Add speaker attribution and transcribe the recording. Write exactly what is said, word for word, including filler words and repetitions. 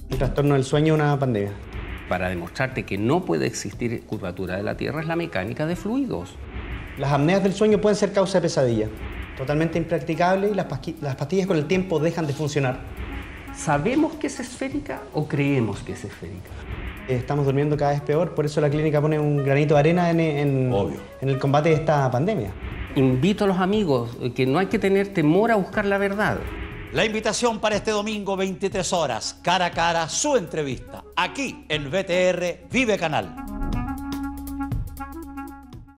Speaker 1: El trastorno del sueño es una pandemia.
Speaker 2: Para demostrarte que no puede existir curvatura de la Tierra es la mecánica de fluidos.
Speaker 1: Las apneas del sueño pueden ser causa de pesadilla. Totalmente impracticable y las, las pastillas con el tiempo dejan de funcionar.
Speaker 2: ¿Sabemos que es esférica o creemos que es esférica?
Speaker 1: Estamos durmiendo cada vez peor, por eso la clínica pone un granito de arena en, en, en el combate de esta pandemia.
Speaker 2: Invito a los amigos que no hay que tener temor a buscar la verdad.
Speaker 3: La invitación para este domingo, veintitrés horas, cara a cara, su entrevista, aquí en V T R Vive Canal.